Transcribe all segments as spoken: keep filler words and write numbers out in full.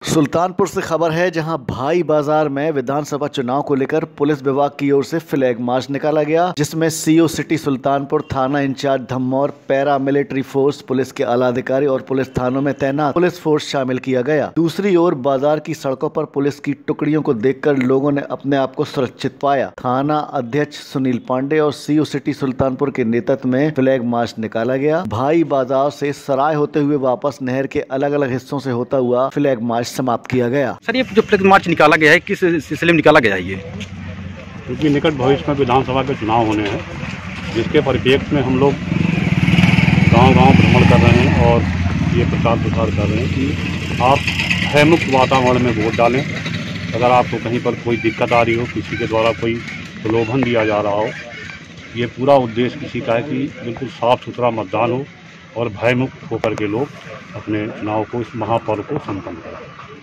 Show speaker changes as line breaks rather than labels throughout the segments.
सुल्तानपुर से खबर है, जहां भाई बाजार में विधानसभा चुनाव को लेकर पुलिस विभाग की ओर से फ्लैग मार्च निकाला गया, जिसमें सीओ सिटी सुल्तानपुर, थाना incharge Dhammaur, para military force, police के आला अधिकारी और पुलिस थानों में तैनात पुलिस फोर्स शामिल किया गया। दूसरी ओर बाजार की सड़कों पर पुलिस की टुकड़ियों को देखकर लोगों ने अपने आप को सुरक्षित पाया। थाना अध्यक्ष सुनील पांडे और सीओ सिटी सुल्तानपुर के नेतृत्व में फ्लैग मार्च निकाला गया। भाई बाजार से सराय होते हुए वापस नहर के अलग अलग हिस्सों से होता हुआ फ्लैग मार्च समाप्त किया गया।
सर, ये जो फ्लैग मार्च निकाला गया है, किस सिलसिले में निकाला गया है? ये
क्योंकि निकट भविष्य में विधानसभा के चुनाव होने हैं, जिसके परिप्रेक्ष्य में हम लोग गांव-गांव भ्रमण कर रहे हैं और ये प्रचार प्रसार कर रहे हैं कि आप भयमुक्त वातावरण में वोट डालें। अगर आपको कहीं पर कोई दिक्कत आ रही हो, किसी के द्वारा कोई प्रलोभन दिया जा रहा हो, ये पूरा उद्देश्य किसी का है कि बिल्कुल साफ सुथरा मतदान हो और भयमुक्त होकर के लोग अपने चुनाव को, इस महापर्व को संपन्न करें।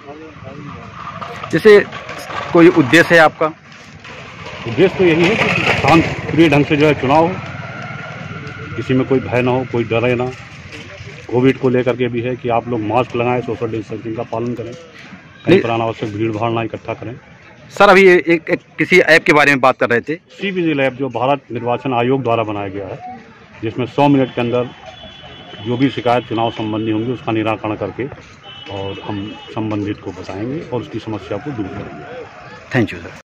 जैसे कोई उद्देश्य है आपका?
उद्देश्य तो यही है कि शांतिप्रिय ढंग से जो है चुनाव हो, किसी में कोई भय ना हो, कोई डरे ना। कोविड को लेकर के भी है कि आप लोग मास्क लगाएं, सोशल डिस्टेंसिंग का पालन करें, कहीं पर अनावश्यक भीड़ भाड़ ना इकट्ठा करें।
सर, अभी एक, एक किसी ऐप के बारे में बात कर रहे थे।
सी विजिल ऐप जो भारत निर्वाचन आयोग द्वारा बनाया गया है, जिसमें सौ मिनट के अंदर जो भी शिकायत चुनाव संबंधी होंगी उसका निराकरण करके और हम संबंधित को बताएंगे और उसकी समस्या को दूर करेंगे।
Thank you sir.